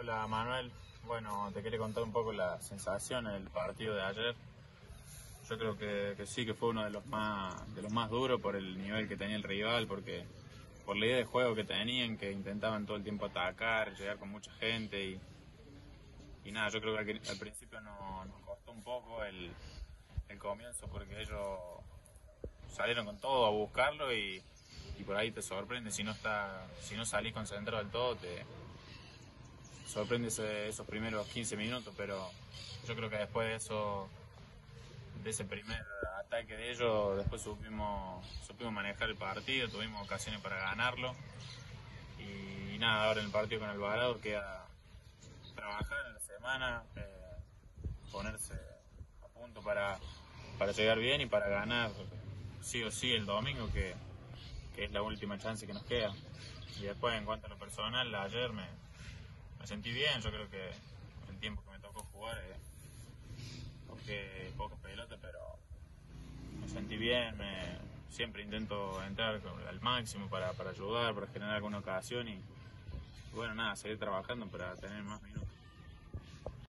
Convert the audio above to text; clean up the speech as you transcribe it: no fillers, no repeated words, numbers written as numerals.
Hola Manuel, bueno, te quería contar un poco las sensaciones del partido de ayer. Yo creo que sí, que fue uno de los más duros por el nivel que tenía el rival, porque por la idea de juego que tenían, que intentaban todo el tiempo atacar, llegar con mucha gente y nada, yo creo que al principio nos costó un poco el comienzo porque ellos salieron con todo a buscarlo y por ahí te sorprende si no salís concentrado del todo, te sorprende esos primeros 15 minutos, pero yo creo que después de eso, de ese primer ataque de ellos, después supimos manejar el partido, tuvimos ocasiones para ganarlo y nada, ahora en el partido con Alvarado queda trabajar en la semana, ponerse a punto para llegar bien y para ganar sí o sí el domingo, que es la última chance que nos queda. Y después, en cuanto a lo personal, ayer me sentí bien. Yo creo que el tiempo que me tocó jugar toqué pocas pelotas, pero me sentí bien. Siempre intento entrar al máximo para ayudar, para generar alguna ocasión y bueno, nada, seguir trabajando para tener más minutos.